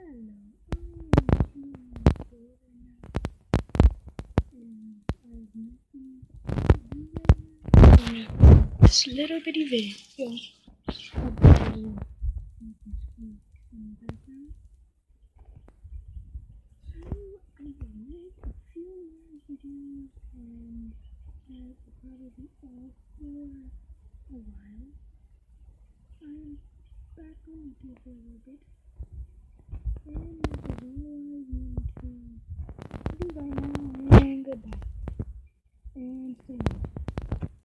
Hello, I am Tina and I've nothing to do right now. This little bitty video. Hopefully, you can speak in the background. So, I will make a few more videos and that will probably be all for a while. I'm back on YouTube for a little bit. And that is all I need to do right now, and goodbye. And stay home.